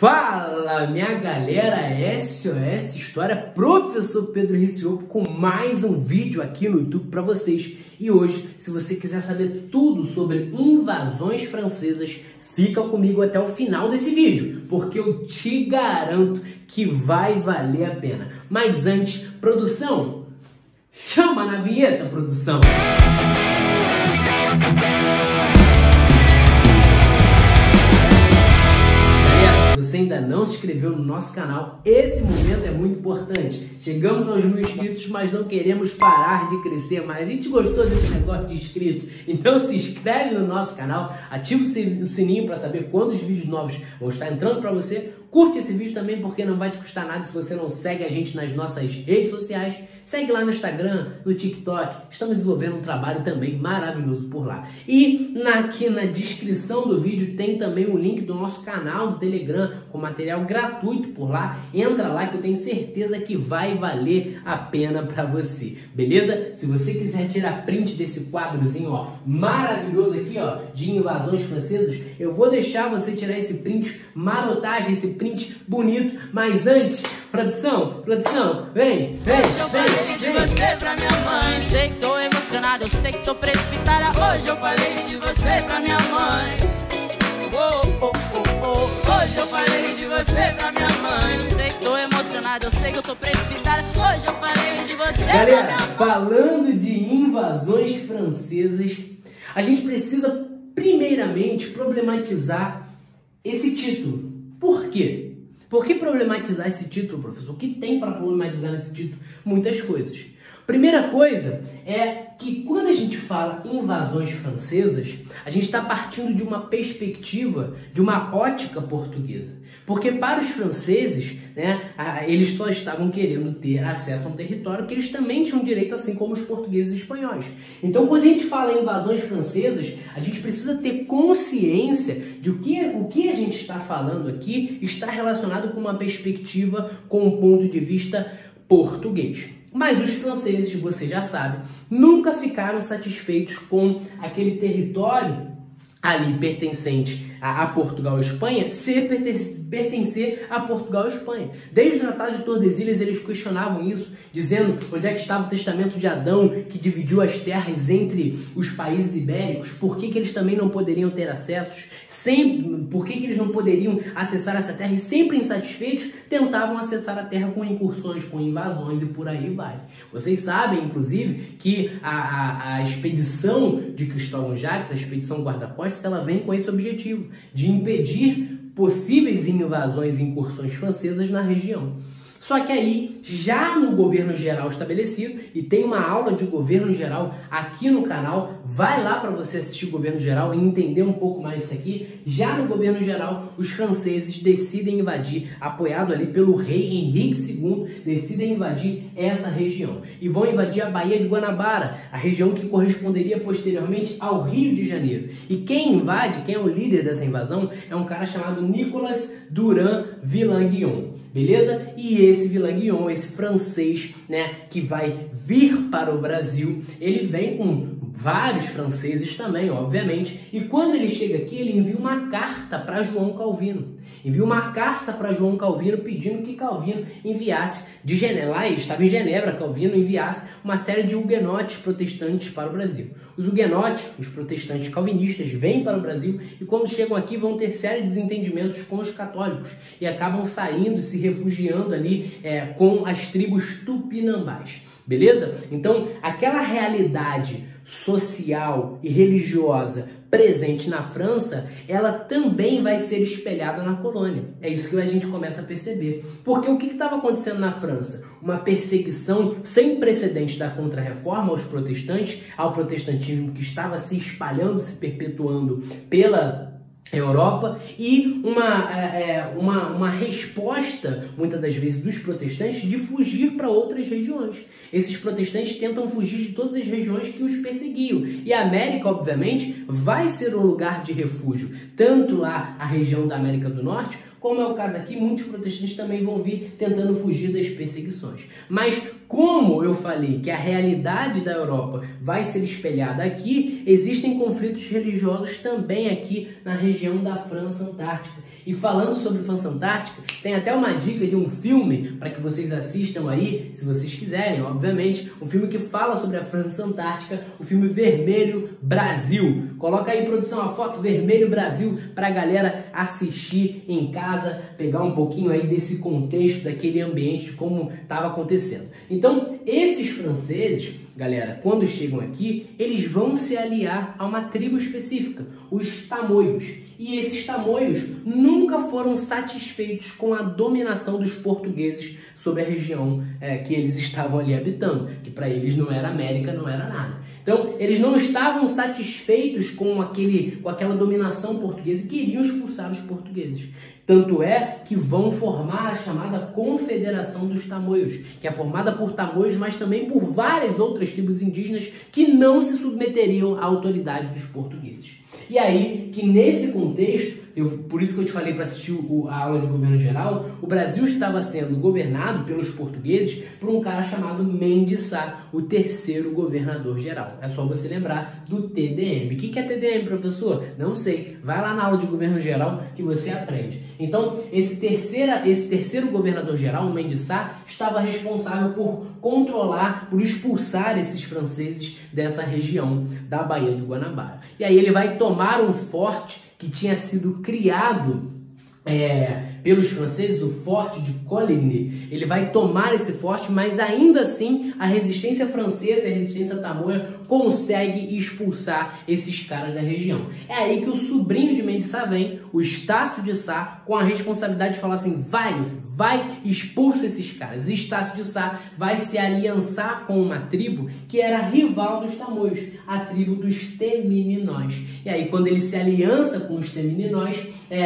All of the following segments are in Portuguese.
Fala, minha galera, SOS História, Professor Pedro Ricciolo com mais um vídeo aqui no YouTube para vocês. E hoje, se você quiser saber tudo sobre invasões francesas, fica comigo até o final desse vídeo, porque eu te garanto que vai valer a pena. Mas antes, produção, chama na vinheta, produção! Se você ainda não se inscreveu no nosso canal, esse momento é muito importante. Chegamos aos 1000 inscritos, mas não queremos parar de crescer mais. A gente gostou desse negócio de inscrito, então se inscreve no nosso canal, ativa o sininho para saber quando os vídeos novos vão estar entrando para você. Curte esse vídeo também, porque não vai te custar nada se você não segue a gente nas nossas redes sociais. Segue lá no Instagram, no TikTok. Estamos desenvolvendo um trabalho também maravilhoso por lá. E aqui na descrição do vídeo tem também o link do nosso canal do Telegram com material gratuito por lá. Entra lá que eu tenho certeza que vai valer a pena para você. Beleza? Se você quiser tirar print desse quadrozinho, ó, maravilhoso aqui, ó, de invasões francesas, eu vou deixar você tirar esse print marotagem, esse print bonito. Mas antes, produção, vem. De você pra minha mãe, sei que tô emocionado, eu sei que tô precipitada. Hoje eu falei de você pra minha mãe. Hoje eu falei de você pra minha mãe, eu sei que tô emocionado, eu sei que eu tô precipitada. Hoje eu falei de você pra minha mãe. Falando de invasões francesas, a gente precisa primeiramente problematizar esse título. Por quê? Por que problematizar esse título, professor? O que tem para problematizar nesse título? Muitas coisas. Primeira coisa é que quando a gente fala em invasões francesas, a gente está partindo de uma perspectiva, de uma ótica portuguesa. Porque para os franceses, né, eles só estavam querendo ter acesso a um território que eles também tinham direito, assim como os portugueses e espanhóis. Então, quando a gente fala em invasões francesas, a gente precisa ter consciência de o que a gente está falando aqui está relacionado com uma perspectiva, com um ponto de vista português. Mas os franceses, você já sabe, nunca ficaram satisfeitos com aquele território ali pertencente a Portugal e Espanha pertencer a Portugal e Espanha. Desde o Tratado de Tordesilhas eles questionavam isso, dizendo onde é que estava o testamento de Adão que dividiu as terras entre os países ibéricos, por que eles também não poderiam ter acessos, por que eles não poderiam acessar essa terra, e sempre insatisfeitos tentavam acessar a terra com incursões, com invasões e por aí vai. Vocês sabem, inclusive, que a expedição de Cristóvão Jacques, a expedição guarda-costas, ela vem com esse objetivo, de impedir possíveis invasões e incursões francesas na região. Só que aí, já no governo geral estabelecido, e tem uma aula de governo geral aqui no canal, vai lá para você assistir o governo geral e entender um pouco mais isso aqui. Já no governo geral, os franceses decidem invadir, apoiado ali pelo rei Henrique II, decidem invadir essa região. E vão invadir a Baía de Guanabara, a região que corresponderia posteriormente ao Rio de Janeiro. E quem invade, quem é o líder dessa invasão, é um cara chamado Nicolas Durand Villenguion. Beleza? E esse Villenguion, esse francês, né, que vai vir para o Brasil, ele vem com vários franceses também, obviamente, e quando ele chega aqui, ele envia uma carta para João Calvino. Envia uma carta para João Calvino pedindo que Calvino enviasse de Genebra, lá ele estava em Genebra, Calvino enviasse uma série de huguenotes protestantes para o Brasil. Os huguenotes, os protestantes calvinistas, vêm para o Brasil e quando chegam aqui vão ter série de desentendimentos com os católicos e acabam saindo, se refugiando ali com as tribos tupinambás. Beleza? Então, aquela realidade social e religiosa presente na França, ela também vai ser espelhada na colônia. É isso que a gente começa a perceber. Porque o que estava acontecendo na França? Uma perseguição sem precedentes da Contra-Reforma aos protestantes, ao protestantismo que estava se espalhando, se perpetuando pela Europa, e uma resposta, muitas das vezes, dos protestantes de fugir para outras regiões. Esses protestantes tentam fugir de todas as regiões que os perseguiam. E a América, obviamente, vai ser um lugar de refúgio. Tanto lá a região da América do Norte, como é o caso aqui, muitos protestantes também vão vir tentando fugir das perseguições. Mas como eu falei que a realidade da Europa vai ser espelhada aqui, existem conflitos religiosos também aqui na região da França Antártica. E falando sobre França Antártica, tem até uma dica de um filme para que vocês assistam aí, se vocês quiserem, obviamente, um filme que fala sobre a França Antártica, o filme Vermelho Brasil. Coloca aí, produção, a foto Vermelho Brasil para a galera assistir em casa, pegar um pouquinho aí desse contexto, daquele ambiente, de como estava acontecendo. Então, esses franceses, galera, quando chegam aqui, eles vão se aliar a uma tribo específica, os tamoios. E esses tamoios nunca foram satisfeitos com a dominação dos portugueses sobre a região que eles estavam ali habitando, que para eles não era América, não era nada. Então, eles não estavam satisfeitos com aquela dominação portuguesa e queriam expulsar os portugueses. Tanto é que vão formar a chamada Confederação dos Tamoios, que é formada por tamoios, mas também por várias outras tribos indígenas que não se submeteriam à autoridade dos portugueses. E aí, que nesse contexto, por isso que eu te falei para assistir a aula de governo geral, o Brasil estava sendo governado pelos portugueses por um cara chamado Mendes Sá, o terceiro governador geral. É só você lembrar do TDM. O que é TDM, professor? Não sei. Vai lá na aula de governo geral que você aprende. Então, esse terceiro governador geral, o Mendes Sá, estava responsável por controlar, por expulsar esses franceses dessa região da Baía de Guanabara. E aí ele vai tomar um forte que tinha sido criado pelos franceses, o Forte de Coligny. Ele vai tomar esse forte, mas ainda assim a resistência francesa e a resistência tamoia consegue expulsar esses caras da região. É aí que o sobrinho de Mendes Sá vem, o Estácio de Sá, com a responsabilidade de falar assim: vai, meu filho, vai, expulsa esses caras. Estácio de Sá vai se aliançar com uma tribo que era rival dos tamoios, a tribo dos Temininós. E aí, quando ele se aliança com os Temininós,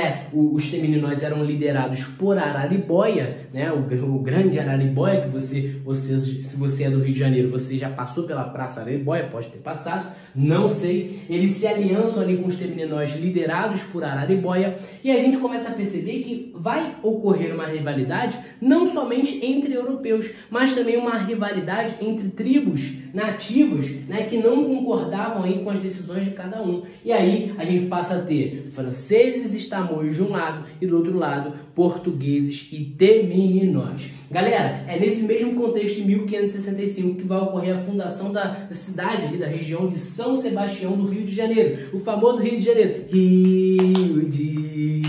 os Temininós eram liderados por Araribóia, né? O grande Araribóia, que se você é do Rio de Janeiro, você já passou pela Praça Araribóia, pode ter passado, não sei. Eles se aliançam ali com os Temininós liderados por Araribóia, e a gente começa a perceber que vai ocorrer uma rivalidade não somente entre europeus, mas também uma rivalidade entre tribos nativas, né, que não concordavam aí com as decisões de cada um. E aí a gente passa a ter franceses e tamoios de um lado e do outro lado portugueses e temininós. Galera, é nesse mesmo contexto, em 1565, que vai ocorrer a fundação da cidade ali, da região de São Sebastião do Rio de Janeiro, o famoso Rio de Janeiro. Rio de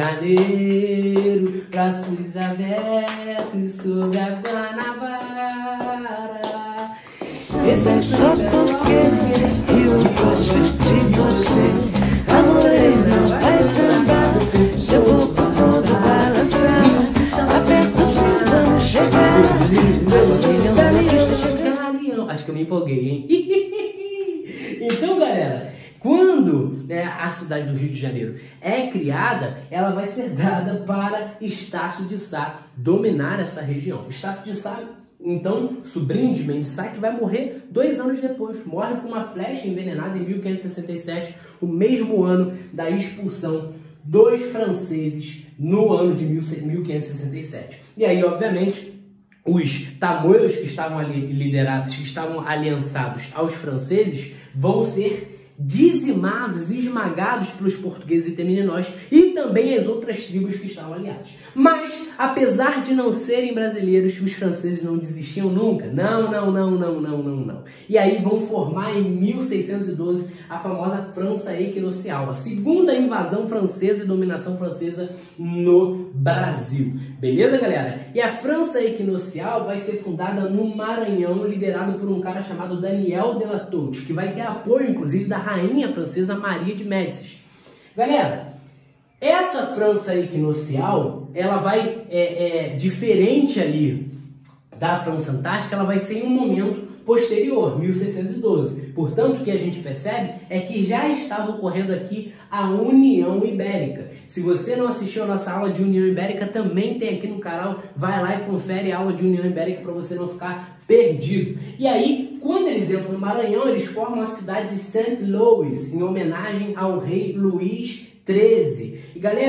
Janeiro, braços abertos sobre a Guanabara. Esse é só porque eu gosto de você. A morena vai sambar, seu corpo todo balançar. Aperta o cinto, vamos chegar. Acho que eu me empolguei, hein? Então, galera, quando a cidade do Rio de Janeiro é criada, ela vai ser dada para Estácio de Sá dominar essa região. Estácio de Sá, então, sobrinho de Mendes Sá, que vai morrer 2 anos depois. Morre com uma flecha envenenada em 1567, o mesmo ano da expulsão dos franceses no ano de 1567. E aí, obviamente, os tamoios que estavam ali liderados, que estavam aliançados aos franceses, vão ser dizimados, esmagados pelos portugueses e temininós e também as outras tribos que estavam aliadas. Mas, apesar de não serem brasileiros, os franceses não desistiam nunca. Não. E aí vão formar em 1612 a famosa França Equinocial, a segunda invasão francesa e dominação francesa no Brasil. Beleza, galera? E a França Equinocial vai ser fundada no Maranhão, liderado por um cara chamado Daniel de la Touche, que vai ter apoio, inclusive, da rainha francesa Maria de Médicis. Galera, essa França Equinocial, ela vai, diferente ali da França Antártica, ela vai ser em um momento posterior, 1612. Portanto, o que a gente percebe é que já estava ocorrendo aqui a União Ibérica. Se você não assistiu a nossa aula de União Ibérica, também tem aqui no canal. Vai lá e confere a aula de União Ibérica para você não ficar perdido. E aí, quando eles entram no Maranhão, eles formam a cidade de St. Louis, em homenagem ao rei Luís XIII. E galera,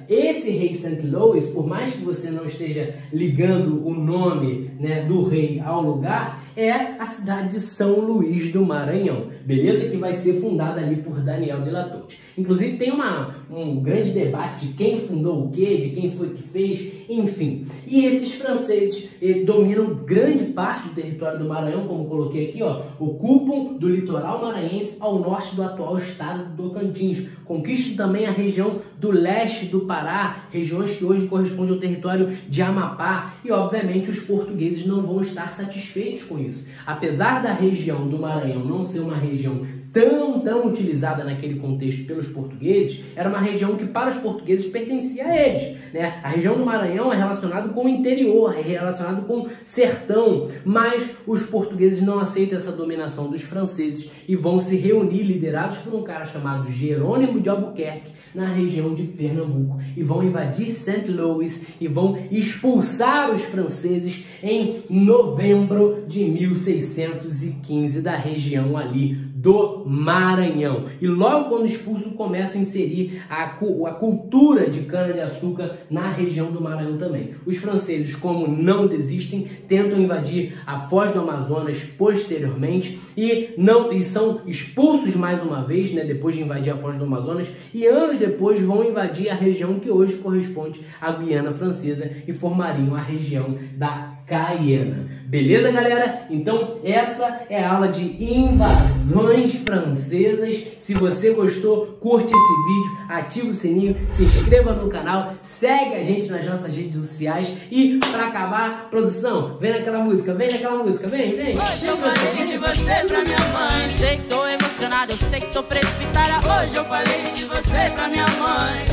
esse rei St. Louis, por mais que você não esteja ligando o nome, né, do rei ao lugar, é a cidade de São Luís do Maranhão, beleza? Que vai ser fundada ali por Daniel de la Touche. Inclusive tem um grande debate de quem fundou o quê, de quem foi que fez, enfim. E esses franceses dominam grande parte do território do Maranhão, como coloquei aqui, ó, ocupam do litoral maranhense ao norte do atual estado do Tocantins, conquistam também a região do leste do Pará, regiões que hoje correspondem ao território de Amapá, e obviamente os portugueses não vão estar satisfeitos com isso. Apesar da região do Maranhão não ser uma região tão utilizada naquele contexto pelos portugueses, era uma região que para os portugueses pertencia a eles, né? A região do Maranhão é relacionada com o interior, é relacionada com o sertão, mas os portugueses não aceitam essa dominação dos franceses e vão se reunir, liderados por um cara chamado Jerônimo de Albuquerque, na região de Pernambuco, e vão invadir St. Louis e vão expulsar os franceses em novembro de 1615 da região ali do Maranhão. E logo quando expulso, começam a inserir a cultura de cana-de-açúcar na região do Maranhão também. Os franceses, como não desistem, tentam invadir a Foz do Amazonas posteriormente e são expulsos mais uma vez, né, depois de invadir a Foz do Amazonas, e anos depois vão invadir a região que hoje corresponde à Guiana Francesa e formariam a região da Caiena. Beleza, galera? Então essa é a aula de invasões francesas. Se você gostou, curte esse vídeo, ativa o sininho, se inscreva no canal, segue a gente nas nossas redes sociais e para acabar, produção, vem naquela música, vem, Hoje eu falei de você pra minha mãe, sei que tô emocionado, eu sei que tô precipitada. Hoje eu falei de você pra minha mãe.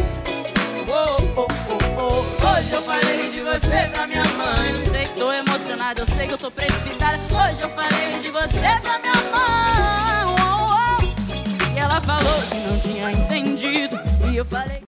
Hoje eu falei de você pra minha mãe, eu sei que tô emocionado, eu sei que eu tô precipitada. Hoje eu falei de você pra minha mãe. E ela falou que não tinha entendido, e eu falei...